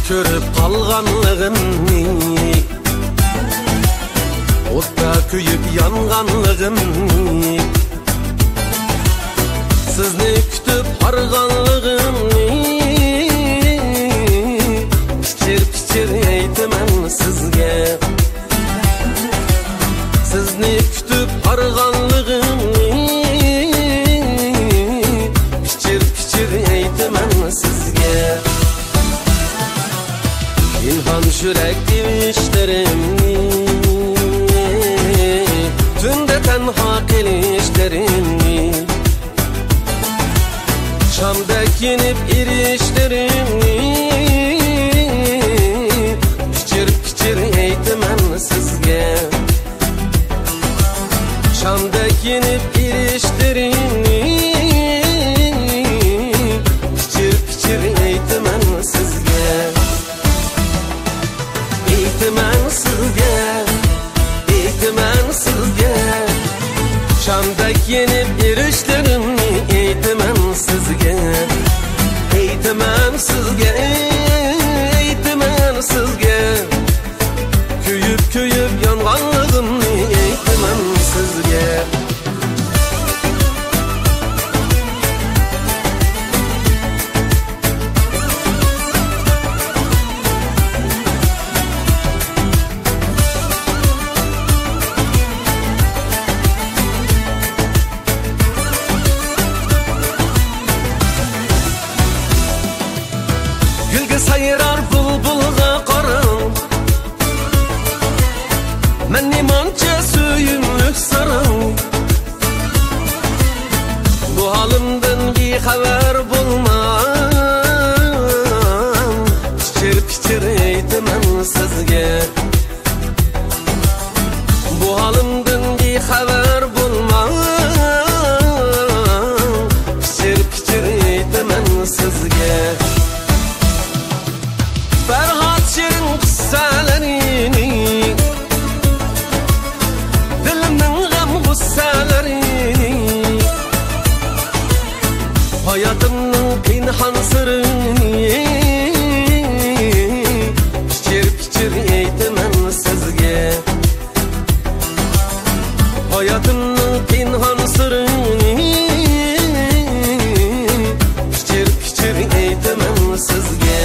ko'rib qolganligimni, o'tda kuyib yonganligimni, sizni kutib harganligimni pichir aytaman sizga. Sizni kutib harganligimni pichir aytaman sizga. İlham yürek işlerimni, tünde tenha gelişlerimni, Şam'daki yenip irişlerimni pichir aytaman sizga. Şam'daki yenip irişlerimni pichir aytaman sizga. Aytaman sizga, aytaman sizga, Şam'daki yenip irişlerimni aytaman sizga. Aytaman sizga, aytaman sizga, kuyib yonganligimni aytaman sizga. Sayrar bulbulga qarang, men nemancha söyümlük sarang. Bu halimdan bexabar bo'lmang, pichir aytaman sizga. Bu halimdan bexabar bo'lmang, pichir aytaman sizga. Ferhat Şirin kıssalarini, dilimden gam gussalarini, hayatımın pinhan sırrını pichir aytaman sizga. Hayatımın pinhan sırrını pichir aytaman sizga.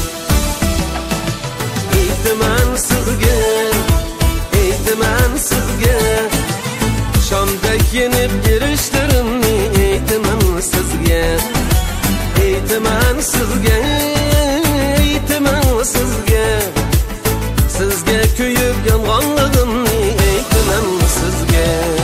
Aytaman sizga, aytaman sizga, Şam'daki yenip irişlerimni aytaman sizga. Aytaman sizga, aytaman sizga, sizga kuyib yonganligimni aytaman sizga.